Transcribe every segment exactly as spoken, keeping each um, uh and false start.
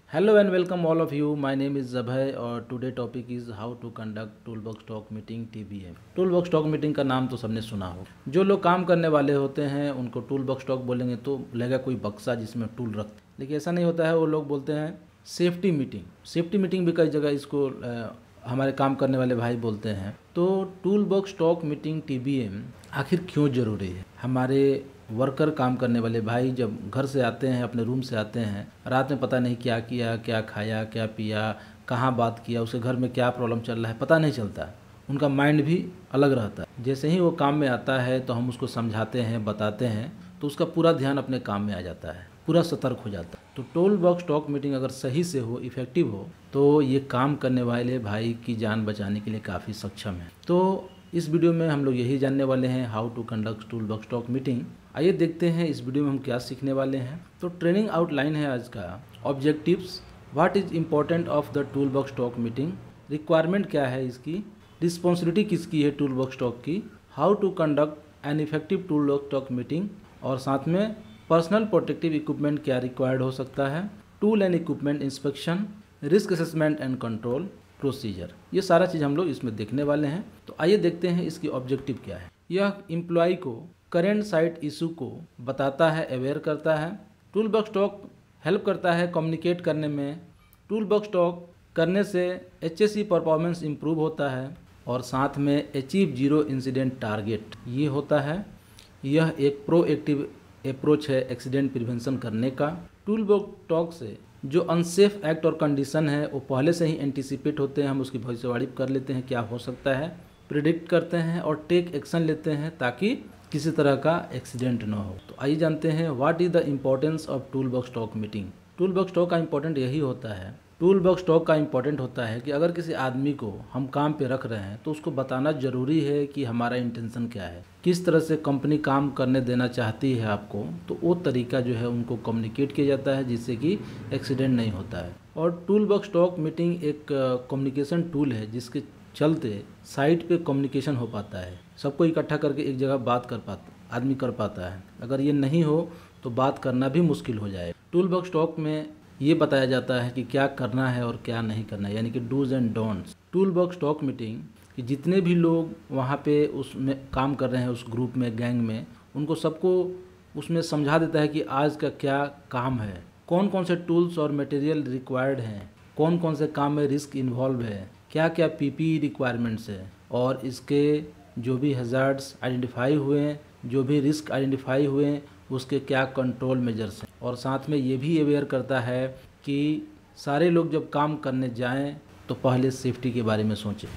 Hello and welcome all of you. My name is Zabhay और today topic is how to conduct toolbox talk meeting T B M. toolbox talk meeting का नाम तो सबने सुना हो। जो लोग काम करने वाले होते हैं उनको toolbox talk बोलेंगे तो लगेगा कोई बक्सा जिसमें टूल रखते, लेकिन ऐसा नहीं होता है। वो लोग बोलते हैं सेफ्टी मीटिंग। सेफ्टी मीटिंग भी कई जगह इसको आ, हमारे काम करने वाले भाई बोलते हैं। तो toolbox talk meeting T B M आखिर क्यों ज़रूरी है? हमारे वर्कर काम करने वाले भाई जब घर से आते हैं, अपने रूम से आते हैं, रात में पता नहीं क्या किया, क्या खाया, क्या पिया, कहाँ बात किया, उसके घर में क्या प्रॉब्लम चल रहा है पता नहीं चलता। उनका माइंड भी अलग रहता है। जैसे ही वो काम में आता है तो हम उसको समझाते हैं, बताते हैं, तो उसका पूरा ध्यान अपने काम में आ जाता है, पूरा सतर्क हो जाता है। तो टूलबॉक्स टॉक मीटिंग अगर सही से हो, इफ़ेक्टिव हो, तो ये काम करने वाले भाई की जान बचाने के लिए काफ़ी सक्षम है। तो इस वीडियो में हम लोग यही जानने वाले हैं, how to conduct toolbox talk meeting. आइए देखते हैं इस वीडियो में हम क्या सीखने वाले हैं। तो ट्रेनिंग आउटलाइन है आज का। Objectives, what is important of the toolbox talk meeting, requirement क्या है इसकी, रिस्पॉन्सिबिलिटी किसकी है टूलबॉक्स टॉक की, how to conduct an effective toolbox talk meeting, और साथ में पर्सनल प्रोटेक्टिव इक्विपमेंट क्या रिक्वायर्ड हो सकता है, tool and equipment inspection, risk assessment and control procedure. ये सारा चीज़ हम लोग इसमें देखने वाले हैं। तो आइए देखते हैं इसकी ऑब्जेक्टिव क्या है। यह एम्प्लॉय को करेंट साइट इशू को बताता है, अवेयर करता है। टूलबॉक्स टॉक हेल्प करता है कम्युनिकेट करने में। टूलबॉक्स टॉक करने से H S C performance improve होता है और साथ में अचीव जीरो इंसिडेंट टारगेट ये होता है। यह एक प्रोएक्टिव अप्रोच है एक्सीडेंट प्रिवेंशन करने का। टूलबॉक्स टॉक से जो अनसेफ एक्ट और कंडीशन है वो पहले से ही एंटिसिपेट होते हैं, हम उसकी भविष्यवाणी कर लेते हैं क्या हो सकता है, प्रिडिक्ट करते हैं और टेक एक्शन लेते हैं ताकि किसी तरह का एक्सीडेंट ना हो। तो आइए जानते हैं what is the importance of toolbox talk meeting. Toolbox talk का इम्पोर्टेंट यही होता है टूलबॉक्स टॉक का इम्पोर्टेंट होता है कि अगर किसी आदमी को हम काम पे रख रहे हैं तो उसको बताना ज़रूरी है कि हमारा इंटेंशन क्या है, किस तरह से कंपनी काम करने देना चाहती है आपको। तो वो तरीका जो है उनको कम्युनिकेट किया जाता है जिससे कि एक्सीडेंट नहीं होता है। और टूलबॉक्स टॉक मीटिंग एक कम्युनिकेशन टूल है जिसके चलते साइट पे कम्युनिकेशन हो पाता है, सबको इकट्ठा करके एक जगह बात कर पाता आदमी कर पाता है। अगर ये नहीं हो तो बात करना भी मुश्किल हो जाए। टूलबॉक्स टॉक में ये बताया जाता है कि क्या करना है और क्या नहीं करना है, यानी कि dos and don'ts. Toolbox talk meeting कि जितने भी लोग वहाँ पे उसमें काम कर रहे हैं, उस ग्रुप में, गैंग में, उनको सबको उसमें समझा देता है कि आज का क्या काम है, कौन कौन से टूल्स और मटेरियल रिक्वायर्ड हैं, कौन कौन से काम में रिस्क इन्वॉल्व है, क्या क्या पी पी ई रिक्वायरमेंट्स है, और इसके जो भी हज़ार्ड्स आइडेंटिफाई हुए हैं, जो भी रिस्क आइडेंटिफाई हुए हैं, उसके क्या कंट्रोल मेजर्स हैं। और साथ में ये भी अवेयर करता है कि सारे लोग जब काम करने जाएं तो पहले सेफ्टी के बारे में सोचें।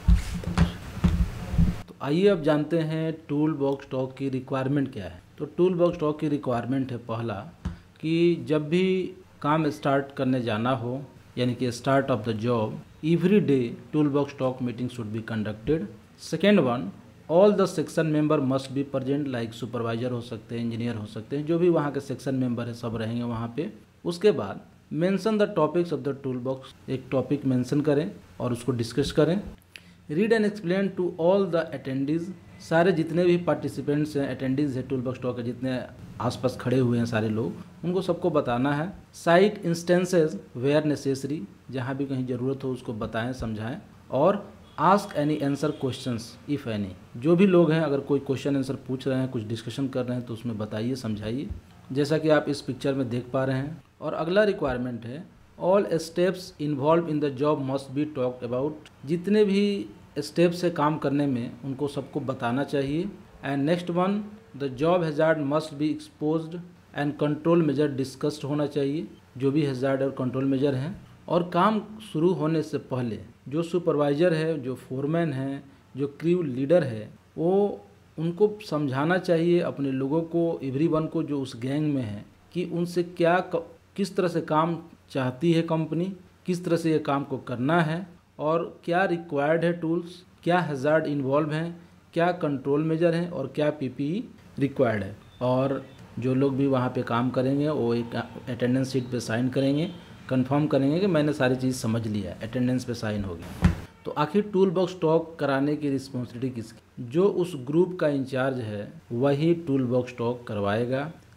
तो आइए अब जानते हैं टूलबॉक्स टॉक की रिक्वायरमेंट क्या है। तो टूलबॉक्स टॉक की रिक्वायरमेंट है पहला कि जब भी काम स्टार्ट करने जाना हो, यानी कि start of the job, every day toolbox talk meeting should be conducted. Second one, all the section member must be present, like supervisor हो सकते हैं, इंजीनियर हो सकते हैं, जो भी वहाँ के सेक्शन मेंबर है सब रहेंगे वहाँ पे। उसके बाद mention the topics of the toolbox, एक टॉपिक मेंशन करें और उसको डिस्कस करें। Read and explain to all the attendees, सारे जितने भी पार्टिसिपेंट्स हैं, अटेंडीज है टूलबॉक्स टॉक के, जितने आसपास खड़े हुए हैं सारे लोग, उनको सबको बताना है। साइट इंस्टेंसेस वेयर नेसेसरी, जहाँ भी कहीं ज़रूरत हो उसको बताएं, समझाएं। और ask any answer questions if any, जो भी लोग हैं अगर कोई क्वेश्चन आंसर पूछ रहे हैं, कुछ डिस्कशन कर रहे हैं तो उसमें बताइए, समझाइए, जैसा कि आप इस पिक्चर में देख पा रहे हैं। और अगला रिक्वायरमेंट है all steps involve in the job must be talked about, जितने भी स्टेप्स है काम करने में उनको सबको बताना चाहिए। And next one, the job hazard must be exposed and control measure discussed होना चाहिए, जो भी हैज़ार्ड और कंट्रोल मेजर हैं। और काम शुरू होने से पहले जो सुपरवाइज़र है, जो फोरमैन है, जो क्रू लीडर है, वो उनको समझाना चाहिए अपने लोगों को, एवरीवन को जो उस गैंग में है, कि उनसे क्या किस तरह से काम चाहती है कंपनी, किस तरह से ये काम को करना है, और क्या रिक्वायर्ड है टूल्स, क्या हैज़ार्ड इन्वॉल्व हैं, क्या कंट्रोल मेजर हैं, और क्या पी पी ई रिक्वायर्ड है। और जो लोग भी वहाँ पे काम करेंगे वो एक अटेंडेंस शीट पे साइन करेंगे, कंफर्म करेंगे कि मैंने सारी चीज़ समझ लिया, अटेंडेंस पे साइन होगी। तो आखिर टूलबॉक्स टॉक कराने की रिस्पॉन्सिबिलिटी किसकी? जो उस ग्रुप का इंचार्ज है वही टूलबॉक्स टॉक करवाएगा,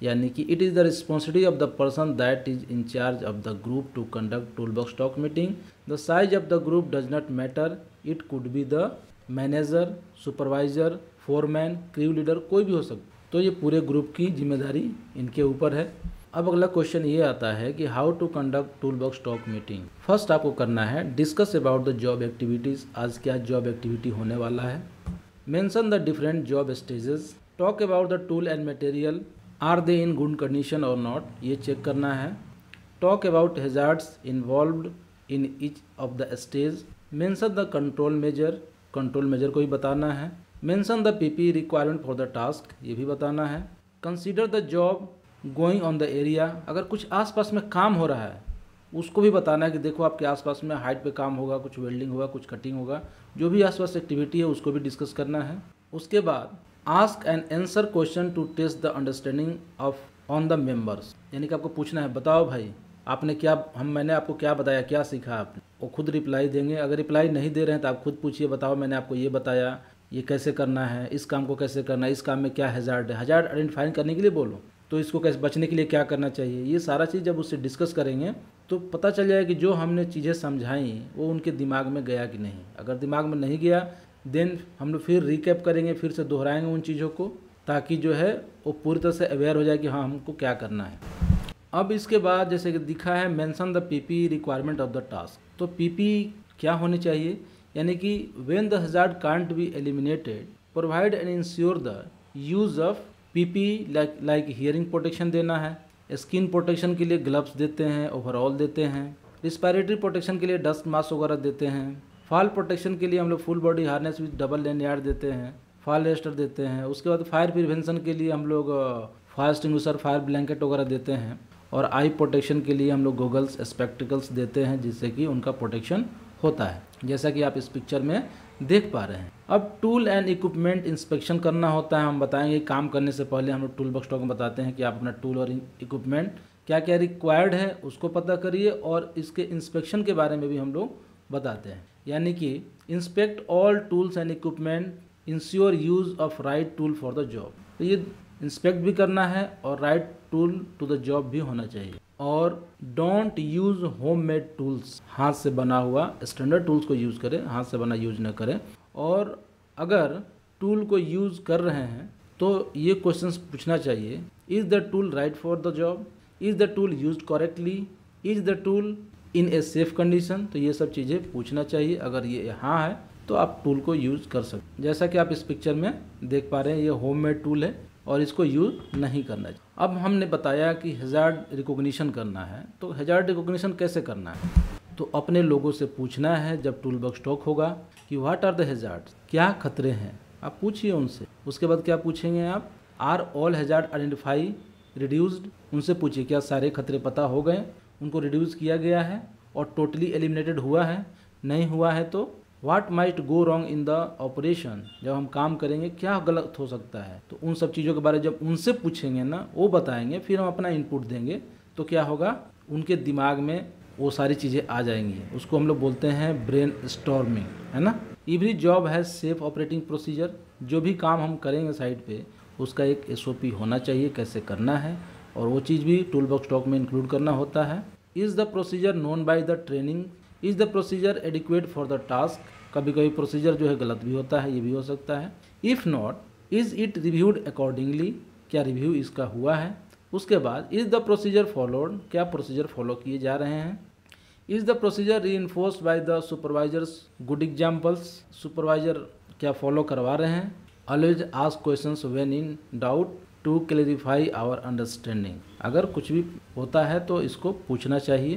यानी कि it is the responsibility of the person that is in charge of the group to conduct tool box talk meeting. The size of the group does not matter, it could be the manager, supervisor, foreman, crew leader, कोई भी हो सकता। तो ये पूरे group की जिम्मेदारी इनके ऊपर है। अब अगला क्वेश्चन ये आता है कि how to conduct tool box talk meeting. First आपको करना है discuss about the job activities, आज क्या जॉब एक्टिविटी होने वाला है। Mention the different job stages, talk about the tool and material, are they in good condition और not, ये चेक करना है। Talk about hazards involved in each of the stage, mention the control measure, control measure को भी बताना है। Mention the PP requirement for the task, ये भी बताना है। Consider the job going on the area, अगर कुछ आसपास में काम हो रहा है उसको भी बताना है कि देखो आपके आसपास में हाइट पे काम होगा, कुछ वेल्डिंग होगा, कुछ कटिंग होगा, जो भी आसपास एक्टिविटी है उसको भी डिस्कस करना है। उसके बाद ask and answer question to test the understanding of on the members, यानी कि आपको पूछना है बताओ भाई आपने क्या, हम मैंने आपको क्या बताया, क्या सीखा आपने। वो खुद रिप्लाई देंगे। अगर रिप्लाई नहीं दे रहे हैं तो आप खुद पूछिए, बताओ मैंने आपको ये बताया, ये कैसे करना है, इस काम को कैसे करना है, इस काम में क्या हैजार्ड है, हैजार्ड आइडेंटिफाई करने के लिए बोलो, तो इसको कैसे बचने के लिए क्या करना चाहिए। ये सारा चीज़ जब उससे डिस्कस करेंगे तो पता चल जाएगा कि जो हमने चीज़ें समझाई वो उनके दिमाग में गया कि नहीं। अगर दिमाग में नहीं गया देन हम लोग फिर रिकैप करेंगे, फिर से दोहराएंगे उन चीज़ों को, ताकि जो है वो पूरी तरह से अवेयर हो जाए कि हाँ हमको क्या करना है। अब इसके बाद जैसे कि दिखा है mention the PP requirement of the task, तो पीपी क्या होनी चाहिए, यानी कि when the hazard can't be eliminated provide and ensure the use of PP, like like hearing protection देना है, स्किन प्रोटेक्शन के लिए ग्लव्स देते हैं, ओवरऑल देते हैं, रिस्पायरेटरी प्रोटेक्शन के लिए डस्ट मास्क वगैरह देते हैं, फॉल प्रोटेक्शन के लिए हम लोग full body harness with double lanyard देते हैं, फॉल रेस्टर देते हैं। उसके बाद फायर प्रिवेंशन के लिए हम लोग फायर एक्सटिंग्विशर, फायर ब्लैंकेट वगैरह देते हैं, और आई प्रोटेक्शन के लिए हम लोग गोगल्स, स्पेक्टिकल्स देते हैं जिससे कि उनका प्रोटेक्शन होता है, जैसा कि आप इस पिक्चर में देख पा रहे हैं। अब टूल एंड इक्विपमेंट इंस्पेक्शन करना होता है। हम बताएंगे काम करने से पहले हम लोग टूल बॉक्स टॉक में बताते हैं कि आप अपना टूल और इक्विपमेंट क्या क्या रिक्वायर्ड है उसको पता करिए, और इसके इंस्पेक्शन के बारे में भी हम लोग बताते हैं। यानी कि inspect all tools and equipment, ensure use of right tool for the job. तो ये इंस्पेक्ट भी करना है और right tool to the job भी होना चाहिए। और don't use home made tools, हाथ से बना हुआ स्टैंडर्ड टूल्स को यूज़ करें, हाथ से बना यूज न करें। और अगर टूल को यूज़ कर रहे हैं तो ये क्वेश्चंस पूछना चाहिए, is the tool right for the job, is the tool used correctly, is the tool in a safe condition. तो ये सब चीज़ें पूछना चाहिए। अगर ये हाँ है तो आप टूल को यूज़ कर सकते। जैसा कि आप इस पिक्चर में देख पा रहे हैं, ये होम मेड टूल है और इसको यूज़ नहीं करना चाहिए। अब हमने बताया कि हैजार्ड रिकॉग्निशन करना है, तो हैजार्ड रिकॉग्निशन कैसे करना है, तो अपने लोगों से पूछना है जब टूल बॉक्स टॉक होगा कि व्हाट आर द हैजार्ड्स, क्या खतरे हैं, आप पूछिए उनसे। उसके बाद क्या पूछेंगे आप, are all hazard identify reduced, उनसे पूछिए क्या सारे खतरे पता हो गए, उनको रिड्यूस किया गया है और टोटली एलिमिनेटेड हुआ है, नहीं हुआ है तो what might go wrong in the operation, जब हम काम करेंगे क्या गलत हो सकता है। तो उन सब चीज़ों के बारे में जब उनसे पूछेंगे ना, वो बताएंगे, फिर हम अपना इनपुट देंगे, तो क्या होगा उनके दिमाग में वो सारी चीज़ें आ जाएंगी। उसको हम लोग बोलते हैं ब्रेन स्टॉर्मिंग, है ना। Every job has safe operating procedure, जो भी काम हम करेंगे साइट पे उसका एक एस ओ पी होना चाहिए, कैसे करना है, और वो चीज़ भी टूल बॉक्स टॉक में इंक्लूड करना होता है। Is the procedure known by the training, is the procedure adequate for the task, कभी कभी प्रोसीजर जो है गलत भी होता है, ये भी हो सकता है। If not, is it reviewed accordingly, क्या रिव्यू इसका हुआ है। उसके बाद इज़ द प्रोसीजर फॉलोड, क्या प्रोसीजर फॉलो किए जा रहे हैं। Is the procedure reinforced by the supervisors, good examples, supervisor क्या फॉलो करवा रहे हैं। Always ask questions when in doubt to clarify our understanding, अगर कुछ भी होता है तो इसको पूछना चाहिए।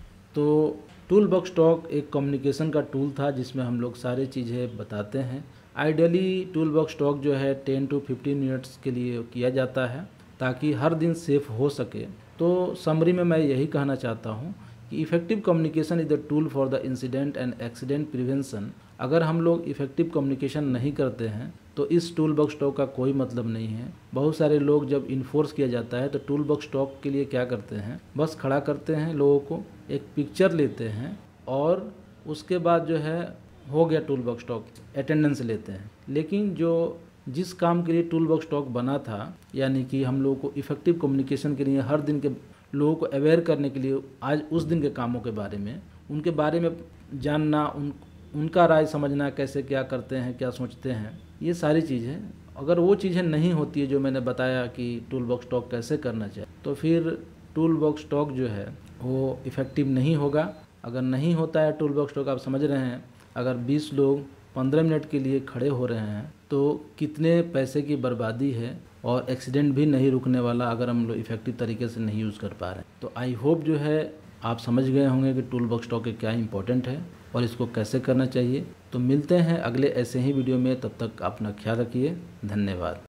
तो टूल बॉक्स टॉक एक कम्युनिकेशन का टूल था जिसमें हम लोग सारी चीज़ें बताते हैं। आइडियली टूल बॉक्स टॉक जो है टेन टू फिफ्टीन मिनट्स के लिए किया जाता है ताकि हर दिन सेफ हो सके। तो समरी में मैं यही कहना चाहता हूँ कि effective communication is the tool for the incident and accident prevention. अगर हम लोग इफ़ेक्टिव कम्युनिकेशन नहीं करते हैं तो इस टूल बॉक्स टॉक का कोई मतलब नहीं है। बहुत सारे लोग जब इन्फोर्स किया जाता है तो टूल बॉक्स टॉक के लिए क्या करते हैं, बस खड़ा करते हैं लोगों को, एक पिक्चर लेते हैं और उसके बाद जो है हो गया टूल बॉक्स टॉक, अटेंडेंस लेते हैं। लेकिन जो जिस काम के लिए टूल बॉक्स टॉक बना था, यानी कि हम लोगों को इफ़ेक्टिव कम्युनिकेशन के लिए, हर दिन के लोगों को अवेयर करने के लिए, आज उस दिन के कामों के बारे में, उनके बारे में जानना, उन उनका राय समझना, कैसे क्या करते हैं, क्या सोचते हैं, ये सारी चीज़ें अगर वो चीज़ें नहीं होती है जो मैंने बताया कि टूल बॉक्स टॉक कैसे करना चाहिए, तो फिर टूल बॉक्स टॉक जो है वो इफ़ेक्टिव नहीं होगा। अगर नहीं होता है टूल बॉक्स टॉक, आप समझ रहे हैं, अगर बीस लोग पंद्रह मिनट के लिए खड़े हो रहे हैं तो कितने पैसे की बर्बादी है, और एक्सीडेंट भी नहीं रुकने वाला अगर हम लोग इफ़ेक्टिव तरीके से नहीं यूज़ कर पा रहे हैं। तो आई होप जो है आप समझ गए होंगे कि टूल बॉक्स टॉक क्या इंपॉर्टेंट है और इसको कैसे करना चाहिए। तो मिलते हैं अगले ऐसे ही वीडियो में, तब तक अपना ख्याल रखिए। धन्यवाद।